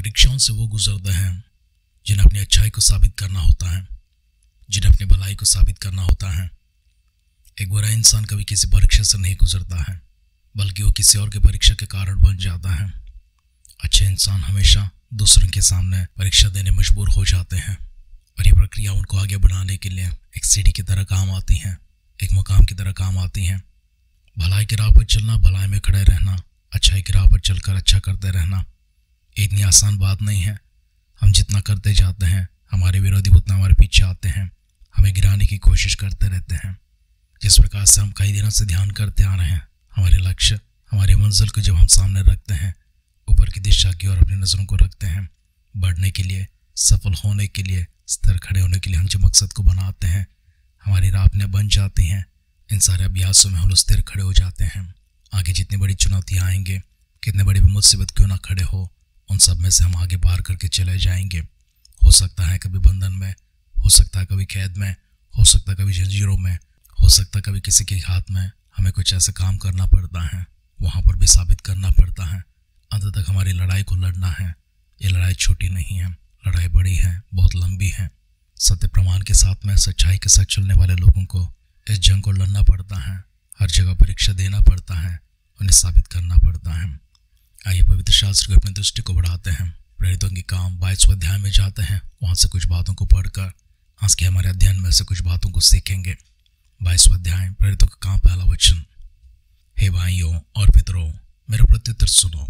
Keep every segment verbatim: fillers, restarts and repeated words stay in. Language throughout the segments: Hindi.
परीक्षाओं से वो गुजरते हैं जिन्हें अपनी अच्छाई को साबित करना होता है, जिन्हें अपनी भलाई को साबित करना होता है। एक बुरा इंसान कभी किसी परीक्षा से नहीं गुजरता है, बल्कि वो किसी और के परीक्षा के कारण बन जाता है। अच्छे इंसान हमेशा दूसरों के सामने परीक्षा देने मजबूर हो जाते हैं, और ये प्रक्रिया उनको आगे बढ़ाने के लिए एक सीढ़ी की तरह काम आती है, एक मुकाम की तरह काम आती है। भलाई की राह पर चलना, भलाई में खड़े रहना, अच्छाई की राह पर चलकर अच्छा करते रहना इतनी आसान बात नहीं है। हम जितना करते जाते हैं, हमारे विरोधी उतना हमारे पीछे आते हैं, हमें गिराने की कोशिश करते रहते हैं। जिस प्रकार से हम कई दिनों से ध्यान करते आ रहे हैं, हमारे लक्ष्य, हमारी मंजिल को जब हम सामने रखते हैं, ऊपर की दिशा की ओर अपनी नज़रों को रखते हैं, बढ़ने के लिए, सफल होने के लिए, स्थिर खड़े होने के लिए हम जो मकसद को बनाते हैं, हमारी राह अपने बन जाती हैं। इन सारे अभ्यासों में हम स्थिर खड़े हो जाते हैं। आगे जितनी बड़ी चुनौतियाँ आएंगे, कितने बड़ी भी मुसीबत क्यों ना खड़े हो, उन सब में से हम आगे पार करके चले जाएंगे। हो सकता है कभी बंधन में, हो सकता है कभी कैद में, हो सकता है कभी जंजीरों में, हो सकता है कभी किसी के हाथ में हमें कुछ ऐसे काम करना पड़ता है, वहाँ पर भी साबित करना पड़ता है। अंत तक हमारी लड़ाई को लड़ना है। ये लड़ाई छोटी नहीं है, लड़ाई बड़ी है, बहुत लंबी है। सत्य प्रमाण के साथ में, सच्चाई के साथ चलने वाले लोगों को इस जंग को लड़ना पड़ता है। हर जगह परीक्षा देना पड़ता है, उन्हें साबित करना पड़ता है। आइए पवित्र शास्त्र की अपनी दृष्टि को बढ़ाते हैं। प्रेरितों की काम बाईसवें अध्याय में जाते हैं, वहाँ से कुछ बातों को पढ़कर आज के हमारे अध्ययन में से कुछ बातों को सीखेंगे। बाईसवें अध्याय, प्रेरितों का काम, पहला वचन। हे भाइयों और पितरों, मेरा प्रत्युत्तर सुनो।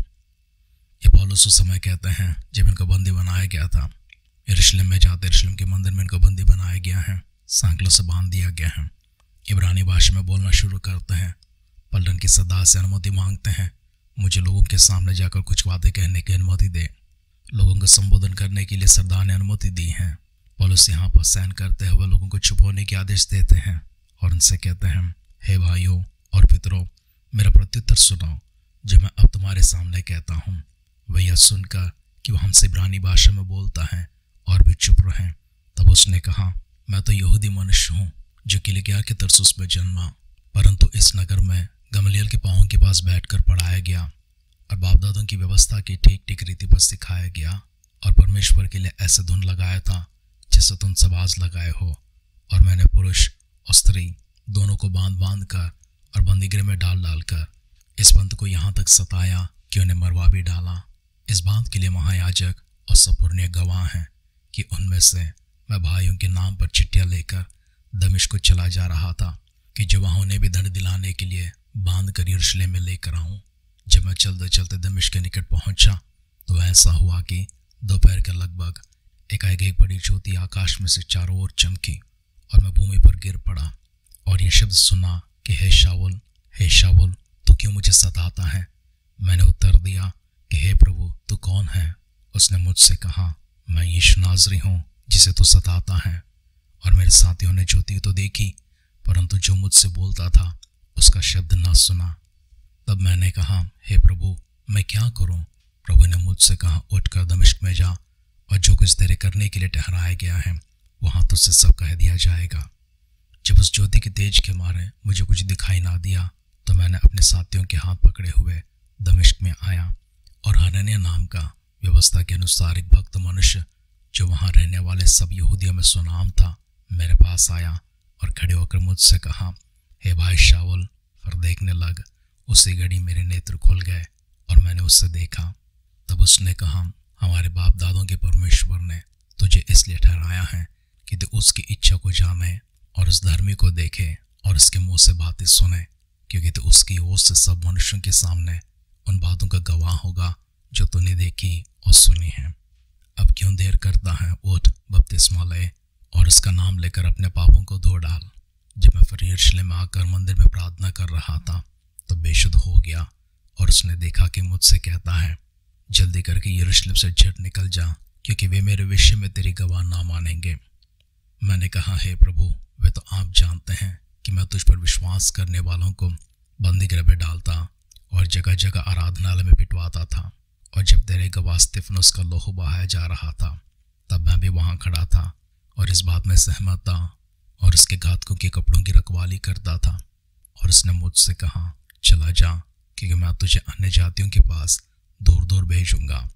ये पौलुस उस समय कहते हैं जब इनको बंदी बनाया गया था। यरूशलेम में जाते यरूशलेम के मंदिर में इनको बंदी बनाया गया है, सांकलों से बांध दिया गया है। इब्रानी भाषा में बोलना शुरू करते हैं, पलटन की सदा से अनुमति मांगते हैं, मुझे लोगों के सामने जाकर कुछ बातें कहने की अनुमति दे। लोगों को संबोधन करने के लिए सरदार ने अनुमति दी है। पौलुस यहाँ पर सहन करते हुए लोगों को चुप होने के आदेश देते हैं और उनसे कहते हैं, हे भाइयों और पितरों, मेरा प्रत्युत्तर सुनो जो मैं अब तुम्हारे सामने कहता हूँ। वह यह सुनकर कि वह हमसे इब्रानी भाषा में बोलता है और भी चुप रहें। तब उसने कहा, मैं तो यहूदी मनुष्य हूँ जो किलिकिया के तरसुस में जन्मा, परंतु इस नगर में गमलीएल के पाँवों के पास बैठकर पढ़ाया गया और बाप दादों की व्यवस्था की ठीक ठीक रीति पर सिखाया गया, और परमेश्वर के लिए ऐसे धुन लगाया था जैसे तुम सब आज लगाए हो। और मैंने पुरुष और स्त्री दोनों को बांध बांध कर और बंदीगृह में डाल डाल कर इस पंथ को यहाँ तक सताया कि उन्हें मरवा भी डाला। इस बात के लिए महायाजक और सब पुरनिय गवाह हैं कि उनमें से मैं भाइयों के नाम पर चिट्ठियाँ लेकर दमिश्क को चला जा रहा था कि जो वहाँ उन्हें भी दंड दिलाने के लिए बांध कर यरूशलेम में लेकर आऊँ। जब मैं चलते चलते दमिश्क के निकट पहुँचा तो ऐसा हुआ कि दोपहर के लगभग एकाएक एक बड़ी ज्योति आकाश में से चारों ओर चमकी और मैं भूमि पर गिर पड़ा और ये शब्द सुना कि हे शाऊल, हे शाऊल, तू क्यों मुझे सताता है? मैंने उत्तर दिया कि हे प्रभु, तू कौन है? उसने मुझसे कहा, मैं यीशु नाज़री हूँ जिसे तू सताता है। और मेरे साथियों ने ज्योति तो देखी, परंतु जो मुझसे बोलता था उसका शब्द ना सुना। तब मैंने कहा, हे प्रभु, मैं क्या करूं? प्रभु ने मुझसे कहा, उठकर दमिश्क में जा और जो कुछ तेरे करने के लिए ठहराया गया है वहां तुझसे सब कह दिया जाएगा। जब उस ज्योति के तेज के मारे मुझे कुछ दिखाई ना दिया तो मैंने अपने साथियों के हाथ पकड़े हुए दमिश्क में आया, और हनन्याह नाम का व्यवस्था के अनुसार एक भक्त मनुष्य जो वहां रहने वाले सब यहूदियों में सुनाम था मेरे पास आया और खड़े होकर मुझसे कहा, हे भाई शाऊल, फिर देखने लग। उसी घड़ी मेरे नेत्र खुल गए और मैंने उससे देखा। तब उसने कहा, हमारे बाप दादों के परमेश्वर ने तुझे इसलिए ठहराया है कि तू उसकी इच्छा को जाने और उस धर्मी को देखे और उसके मुंह से बातें सुने, क्योंकि तू उसकी ओर से सब मनुष्यों के सामने उन बातों का गवाह होगा जो तूने देखी और सुनी है। अब क्यों देर करता है? उठ, बपतिस्मा ले और उसका नाम लेकर अपने पापों को धो डाल। जब मैं फिर यरूशलेम में आकर मंदिर में प्रार्थना कर रहा था तो बेशुद्ध हो गया, और उसने देखा कि मुझसे कहता है, जल्दी करके यरूशलेम से झट निकल जा, क्योंकि वे मेरे विषय में तेरी गवाह ना मानेंगे। मैंने कहा, हे प्रभु, वे तो आप जानते हैं कि मैं तुझ पर विश्वास करने वालों को बंदीगृह में डालता और जगह जगह आराधनालय में पिटवाता था। और जब तेरे गवाह स्तिफनुस का लहू बहाया जा रहा था तब मैं भी वहाँ खड़ा था और इस बात में सहमत था और उसके घातकों के कपड़ों की रखवाली करता था। और उसने मुझसे कहा, चला जा, क्योंकि मैं तुझे अन्य जातियों के पास दूर दूर भेजूंगा।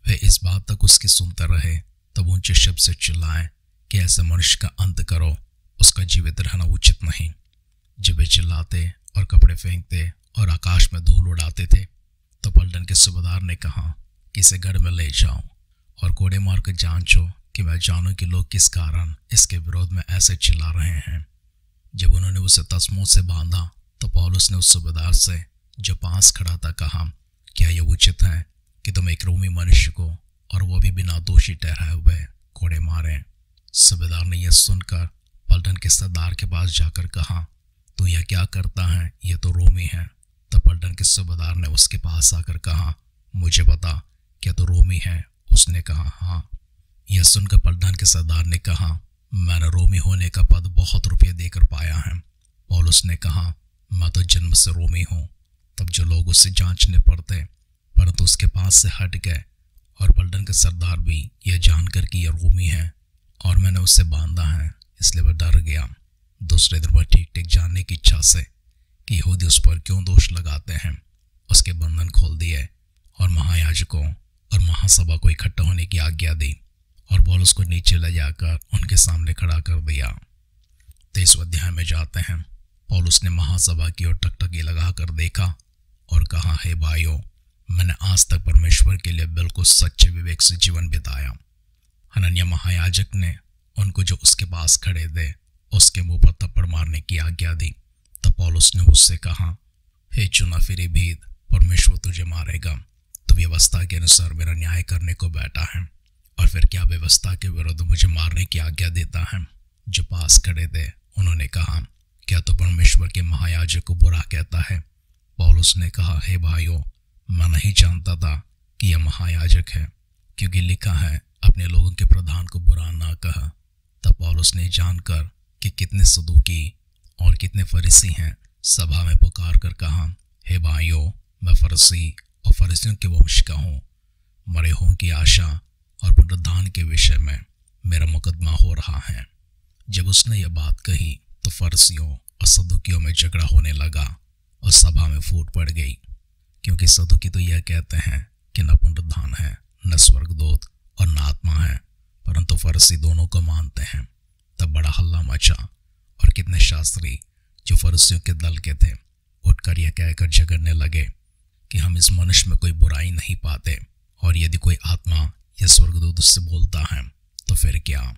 वे इस बात तक उसकी सुनते रहे तब ऊंचे शब्द से चिल्लाए कि ऐसे मनुष्य का अंत करो, उसका जीवित रहना उचित नहीं। जब वे चिल्लाते और कपड़े फेंकते और आकाश में धूल उड़ाते थे तो पलटन के सूबेदार ने कहा कि इसे गढ़ में ले जाओ और कोड़े मार कर जांचो कि मैं जानूं कि लोग किस कारण इसके विरोध में ऐसे चिल्ला रहे हैं। जब उन्होंने उसे तस्मों से बांधा तो पौलुस ने उस सूबेदार से जो पास खड़ा था कहा, क्या यह उचित है कि तुम एक रोमी मनुष्य को और वो भी बिना दोषी ठहराए हुए कोड़े मारे? सूबेदार ने यह सुनकर पलटन के सरदार के पास जाकर कहा, तू यह क्या करता है? यह तो रोमी है। तब पलटन के सूबेदार ने उसके पास आकर कहा, मुझे बता, क्या तू रोमी है? उसने कहा, हाँ। यह सुनकर पलटन के सरदार ने कहा, मैंने रोमी होने का पद बहुत रुपये देकर पाया है। पौलुस ने कहा, मैं तो जन्म से रोमी हूँ। तब जो लोग उससे जांचने पड़ते परंतु उसके पास से हट गए और पलटन के सरदार भी यह जानकर कि यह रोमी है और मैंने उसे बांधा है, इसलिए वह डर गया। दूसरे दिन वह ठीक ठीक जानने की इच्छा से कि यहूदी उस पर क्यों दोष लगाते हैं, उसके बंधन खोल दिए और महायाजकों और महासभा को इकट्ठा होने की आज्ञा दी और पौलुस को नीचे ले जाकर उनके सामने खड़ा कर दिया। तेईसवें अध्याय में जाते हैं। पौलुस ने महासभा की ओर टकटकी लगाकर देखा और कहा, हे भाइयों, मैंने आज तक परमेश्वर के लिए बिल्कुल सच्चे विवेक से जीवन बिताया। हनन्याह महायाजक ने उनको जो उसके पास खड़े थे उसके मुंह पर थप्पड़ मारने की आज्ञा दी। तब पौलुस ने उससे कहा, हे चुना फिरी भीद, परमेश्वर तुझे मारेगा। तो व्यवस्था के अनुसार मेरा न्याय करने को बैठा है और फिर क्या व्यवस्था के विरुद्ध मुझे मारने की आज्ञा देता है? जो पास खड़े थे उन्होंने कहा, क्या तो परमेश्वर के महायाजक को बुरा कहता है? पौलुस ने कहा, हे भाइयों, मैं नहीं जानता था कि यह महायाजक है, क्योंकि लिखा है, अपने लोगों के प्रधान को बुरा ना कहा। तब पौलुस ने जानकर कि कितने सदूकी और कितने फरीसी हैं सभा में पुकार कर कहा, हे भाइयों, मैं फरीसी और फरीसियों के वंश का हूँ। मरे हों की आशा और पुनरुत्थान के विषय में मेरा मुकदमा हो रहा है। जब उसने यह बात कही तो फरीसियों और सदूकियों में झगड़ा होने लगा और सभा में फूट पड़ गई, क्योंकि सदूकी तो यह कहते हैं कि न पुनरुत्थान है, न स्वर्गदूत और न आत्मा है, परंतु फरीसी दोनों को मानते हैं। तब बड़ा हल्ला मचा और कितने शास्त्री जो फरीसियों के दल के थे उठकर यह कहकर झगड़ने लगे कि हम इस मनुष्य में कोई बुराई नहीं पाते, और यदि कोई आत्मा या स्वर्गदूत उससे बोलता है तो फिर क्या?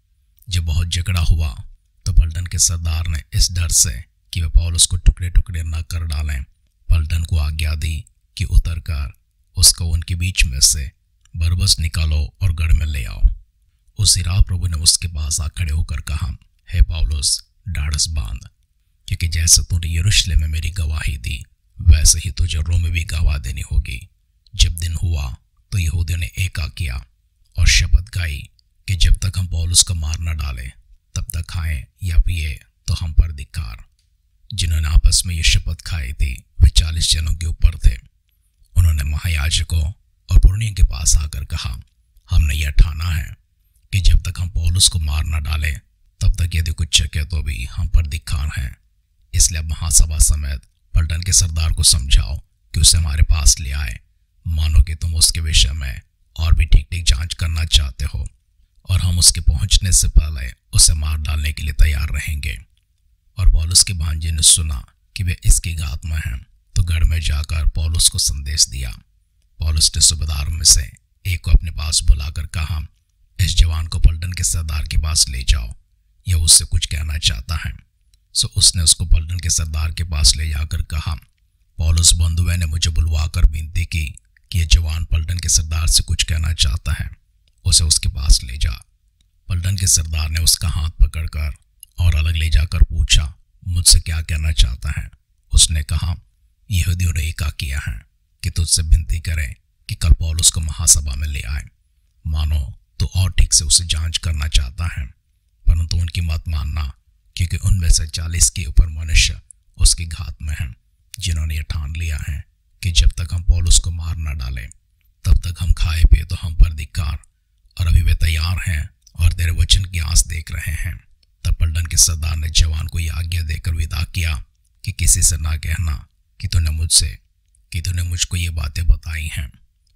जब बहुत झगड़ा हुआ तो पलटन के सरदार ने इस डर से कि वे पौलुस को टुकड़े टुकड़े न कर डालें, पलटन को आज्ञा दी कि उतरकर उसको उनके बीच में से बरबस निकालो और गढ़ में ले आओ। उसी रात प्रभु ने उसके पास आ खड़े होकर कहा, हे पौलुस, ढाढ़स बांध, क्योंकि जैसे तूने यरूशलेम में मेरी गवाही दी वैसे ही तुझे रोम में भी गवाह देनी होगी। जब दिन हुआ तो यहूदियों ने एका किया और शपथ खाई कि जब तक हम पौलुस को मार न डालें तब तक खाएं या पिए तो हम पर धिक्कार। जिन्होंने आपस में ये शपथ खाई थी वे चालीस जनों के ऊपर थे। उन्होंने महायाजकों और पुरनियों के पास आकर कहा, हमने यह ठाना है कि जब तक हम पौलुस को मार न डालें तब तक यदि कुछ चके तो भी हम पर धिक्कार है। इसलिए अब महासभा समेत पलटन के सरदार को समझाओ कि उसे हमारे पास ले आए, मानो कि तुम उसके विषय में और भी ठीक ठीक जांच करना चाहते हो, और हम उसके पहुंचने से पहले उसे मार डालने के लिए तैयार रहेंगे। और पौलुस के भांजे ने सुना कि वे इसकी घात में हैं, तो गढ़ में जाकर पौलुस को संदेश दिया। पौलुस ने सूबेदार में से एक को अपने पास बुलाकर कहा, इस जवान को पलटन के सरदार के पास ले जाओ, यह उससे कुछ कहना चाहता है। सो उसने उसको पलटन के सरदार के पास ले जाकर कहा, पौलुस बंधुए ने मुझे बुलवाकर विनती की कि यह जवान पलटन के सरदार से कुछ कहना चाहता है, उसे उसके पास ले जा। पलटन के सरदार ने उसका हाथ पकड़कर और अलग ले जाकर पूछा, मुझसे क्या कहना चाहता है? उसने कहा, यहूदियों ने एका किया है कि तुझसे विनती करें कि कल पौलुस को महासभा में ले आए, मानो तो और ठीक से उसे जांच करना चाहता है, परंतु उनकी मत मानना, क्योंकि उनमें से चालीस के ऊपर मनुष्य उसकी घात में हैं, जिन्होंने यह ठान लिया है कि जब तक हम पौलुस को मार न डालें तब तक हम खाए पिए तो हम पर धिक्कार, और अभी वे तैयार हैं और तेरे वचन की आस देख रहे हैं। तब पलटन के सरदार ने जवान को यह आज्ञा देकर विदा किया कि किसी से ना कहना कि तूने मुझसे कि तूने मुझको ये बातें बताई हैं,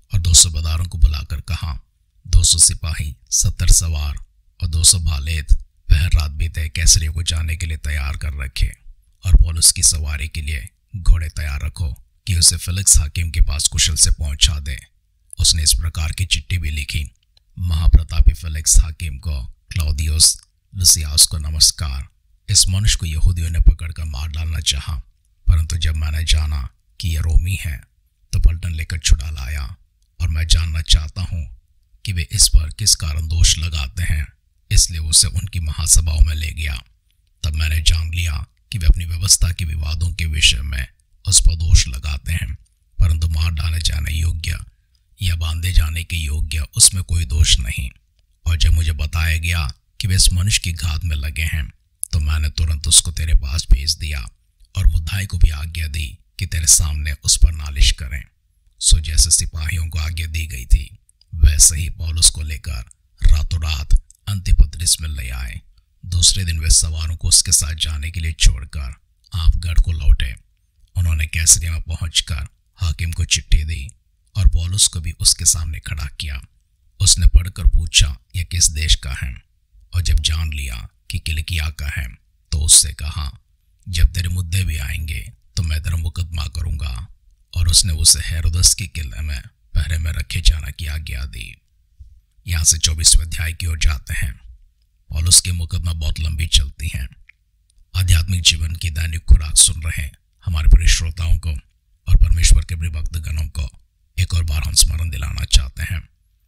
और दो सौ बदारों को बुलाकर कहा, दो सौ सिपाही, सत्तर सवार और दो सौ भालेत पहर रात बीते कैसरिया को जाने के लिए तैयार कर रखे और पौलुस की सवारी के लिए घोड़े तैयार रखो कि उसे फेलिक्स हाकिम के पास कुशल से पहुंचा दे। उसने इस प्रकार की चिट्ठी भी लिखी, महाप्रतापी फेलिक्स हाकिम को, क्लौदियस लुसियास को नमस्कार। इस मनुष्य को यहूदियों ने पकड़कर मार डालना चाहा, परंतु जब मैंने जाना कि यह रोमी है तो पलटन लेकर छुड़ा लाया और मैं जानना चाहता हूँ कि वे इस पर किस कारण दोष लगाते हैं, इसलिए उसे उनकी महासभाओं में ले गया। तब मैंने जान लिया कि वे अपनी व्यवस्था के विवादों के विषय में उस पर दोष लगाते हैं, परंतु मार डाले जाने योग्य या बांधे जाने के योग्य उसमें कोई दोष नहीं। और जब मुझे बताया गया कि वे इस मनुष्य की घात में लगे हैं तो मैंने तुरंत उसको तेरे पास भेज दिया और मुद्दाई को भी आज्ञा दी कि तेरे सामने उस पर नालिश करें। सो जैसे सिपाहियों को आज्ञा दी गई थी वैसे ही पौलुस को लेकर रातों रात अंतिपत्रिस में ले आए। दूसरे दिन वे सवारों को उसके साथ जाने के लिए छोड़कर आप गढ़ को लौटे। उन्होंने कैसरिया में पहुंचकर हाकिम को चिट्ठी दी और पौलुस को भी उसके सामने खड़ा किया। उसने पढ़कर पूछा, यह किस देश का है? और जब जान लिया कि किलिकिया का है तो उससे कहा, जब तेरे मुद्दे भी आएंगे तो मैं तेरा मुकदमा करूंगा। और उसने उसे हेरोदस के किले में पहरे में रखे जाने की आज्ञा दी। यहाँ से चौबीसवें अध्याय की ओर जाते हैं। पौलुस की मुकदमा बहुत लंबी चलती हैं। आध्यात्मिक जीवन की दैनिक खुराक सुन रहे हमारे प्रिय श्रोताओं को और परमेश्वर के प्रिय भक्तगणों को एक और बार हम स्मरण दिलाना चाहते हैं।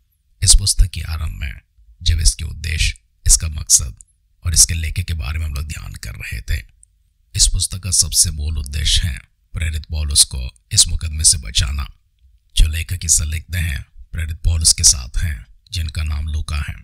इस पुस्तक के आरंभ में जब इसके उद्देश्य, इसका मकसद और इसके लेखे के बारे में हम लोग ध्यान कर रहे थे, इस पुस्तक का सबसे मूल उद्देश्य है प्रेरित पौलुस को इस मुकदमे से बचाना। जो लेखक इसे लिखते हैं प्रेरित पौलुस के साथ हैं जिनका नाम लूका है।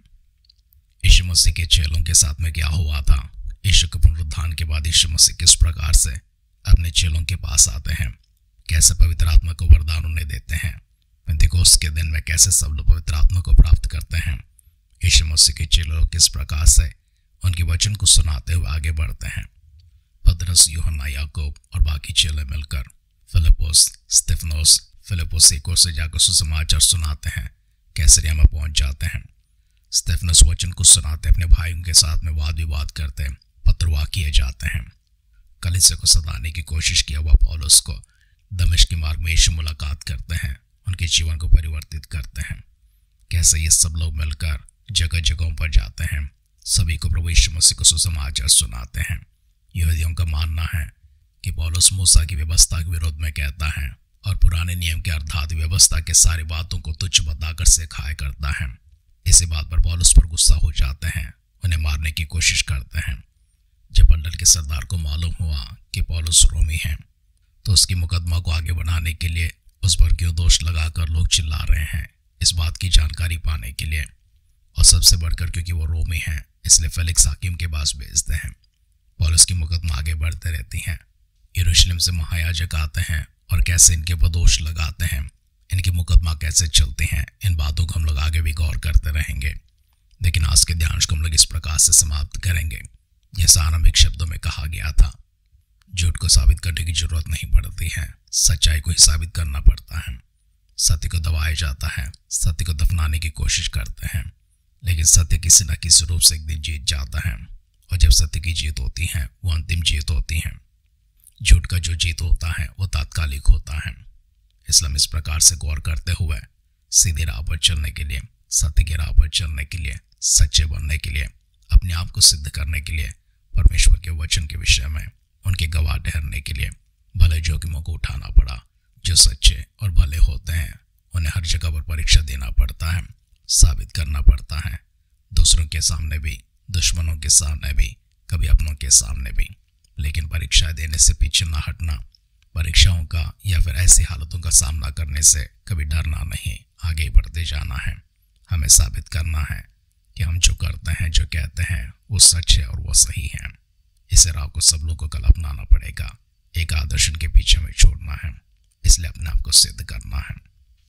यीशु मसीह के चेलों के साथ में क्या हुआ था, यीशु के पुनरुत्थान के बाद यीशु मसीह किस प्रकार से अपने चेलों के पास आते हैं, कैसे पवित्र आत्मा को वरदान उन्हें देते हैं, पेंतिकोस्त के दिन में कैसे सब लोग पवित्र आत्मा को प्राप्त करते हैं, यीशु मसीह के चेलों किस प्रकार से उनके वचन को सुनाते हुए आगे बढ़ते हैं। पतरस, यूहन्ना, याकूब और बाकी चेले मिलकर फिलिप्पुस, स्तिफनोस, फिलिप्पुस एक ओर से जाकर सुसमाचार सुनाते हैं, कैसरिया में पहुंच जाते हैं। स्तिफनस वचन को सुनाते अपने भाइयों के साथ में वाद विवाद करते पत्रवाह किए जाते हैं। कलीसिया को सताने की कोशिश किया हुआ पौलुस को दमिश्क के मार्ग में यीशु मुलाकात करते हैं, उनके जीवन को परिवर्तित करते हैं। कैसे ये सब लोग मिलकर जगह जगहों पर जाते हैं, सभी को प्रभु यीशु मसीह को सुसमाचार सुनाते हैं। यहूदियों का मानना है कि पौलुस मूसा की व्यवस्था के विरोध में कहता है और पुराने नियम के अर्थात व्यवस्था के सारी बातों को तुच्छ बताकर सिखाया करता है। इसी बात पर पौलुस पर गुस्सा हो जाते हैं, उन्हें मारने की कोशिश करते हैं। जब मंडल के सरदार को मालूम हुआ कि पौलुस रोमी है तो उसकी मुकदमा को आगे बढ़ाने के लिए उस पर क्यों दोष लगाकर लोग चिल्ला रहे हैं, इस बात की जानकारी पाने के लिए, और सबसे बढ़कर क्योंकि वो रोमी है इसलिए फेलिक्स हाकिम के पास भेजते हैं। पौलुस की मुकदमा आगे बढ़ते रहती हैं। यरूशलेम से महायाजक आते हैं और कैसे इनके पर दोष लगाते हैं, इनकी मुकदमा कैसे चलते हैं, इन बातों को हम लोग आगे भी गौर करते रहेंगे। लेकिन आज के ध्यान को हम लोग इस प्रकार से समाप्त करेंगे जैसा आरंभिक शब्दों में कहा गया था। झूठ को साबित करने की जरूरत नहीं पड़ती है, सच्चाई को ही साबित करना पड़ता है। सत्य को दबाया जाता है, सत्य को दफनाने की कोशिश करते हैं, लेकिन सत्य किसी न किसी रूप से एक दिन जीत जाता है, और जब सत्य की जीत होती है वो अंतिम जीत होती है। झूठ का जो जीत होता है वो तात्कालिक होता है। इसलिए इस प्रकार से गौर करते हुए सीधी राह पर चलने के लिए, सत्य की राह पर चलने के लिए, सच्चे बनने के लिए, अपने आप को सिद्ध करने के लिए, परमेश्वर के वचन के विषय में उनके गवाह ठहरने के लिए भले जोखिमों को उठाना पड़ा। जो सच्चे और भले होते हैं उन्हें हर जगह पर परीक्षा देना पड़ता है, साबित करना पड़ता है, दूसरों के सामने भी, दुश्मनों के सामने भी, कभी अपनों के सामने भी। लेकिन परीक्षा देने से पीछे ना हटना, परीक्षाओं का या फिर ऐसी हालतों का सामना करने से कभी डरना नहीं, आगे बढ़ते जाना है। हमें साबित करना है कि हम जो करते हैं, जो कहते हैं वो सच है और वो सही है। इसे राह को सब लोगों को कल अपनाना पड़ेगा, एक आदर्शन के पीछे में छोड़ना है, इसलिए अपने आप को सिद्ध करना है।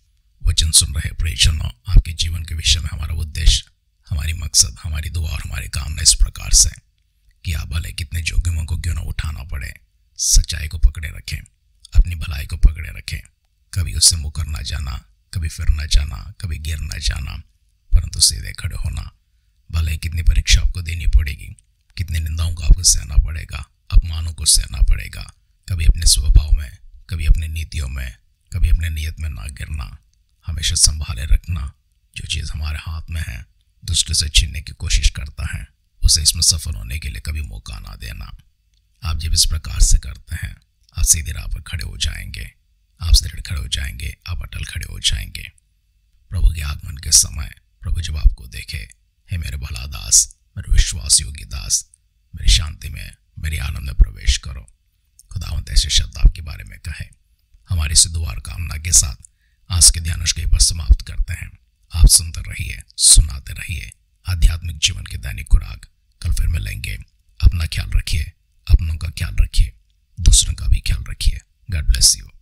वचन सुन रहे प्रियजनों, आपके जीवन के विषय में हमारा उद्देश्य, हमारी मकसद, हमारी दुआ और हमारी कामना इस प्रकार से कि आप भले कितने जोखिमों को क्यों न उठाना पड़े, सच्चाई को पकड़े रखें, अपनी भलाई को पकड़े रखें, कभी उससे मुकर ना जाना, कभी फिर न जाना, कभी गिर न जाना, परंतु सीधे खड़े होना। भले कितनी परीक्षा आपको देनी पड़ेगी, कितनी निंदाओं को आपको सहना पड़ेगा, अपमानों को सहना पड़ेगा, कभी अपने स्वभाव में, कभी अपनी नीतियों में, कभी अपने नियत में ना गिरना। हमेशा संभाले रखना। जो चीज़ हमारे हाथ में है, दुष्ट से छीनने की कोशिश करता है, उसे इसमें सफल होने के लिए कभी मौका ना देना। आप जब इस प्रकार से करते हैं, आप सीधे राह पर खड़े हो जाएंगे, आप दृढ़ खड़े हो जाएंगे, आप अटल खड़े हो जाएंगे। प्रभु के आगमन के समय प्रभु जब आपको देखे, हे मेरे भला दास, मेरे विश्वास योग्य दास, मेरी शांति में, मेरी आनंद में प्रवेश करो। खुदावंद ऐसे शब्द आपके बारे में कहे। हमारी इस दुआ और कामना के साथ आज के ध्यान के पर समाप्त करते हैं। आप सुनते रहिए, सुनाते रहिए आध्यात्मिक जीवन की दैनिक खुराक। कल फिर मिलेंगे। अपना ख्याल रखिए, अपनों का ख्याल रखिए, दूसरों का भी ख्याल रखिए। God bless you.